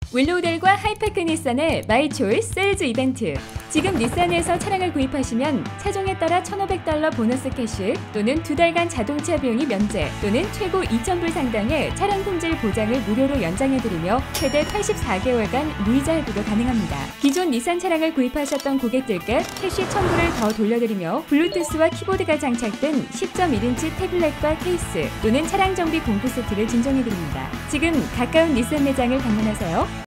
윌로우델과 하이파크 닛산의 마이 초이스 세일즈 이벤트. 지금 닛산에서 차량을 구입하시면 차종에 따라 $1,500 보너스 캐시 또는 2달간 자동차 비용이 면제 또는 최고 2,000불 상당의 차량 품질 보장을 무료로 연장해드리며 최대 84개월간 무이자 할부도 가능합니다. 기존 닛산 차량을 구입하셨던 고객들께 캐시 1,000불을 더 돌려드리며 블루투스와 키보드가 장착된 10.1인치 태블릿과 케이스 또는 차량 정비 공구 세트를 증정해드립니다. 지금 가까운 닛산 매장을 방문하세요.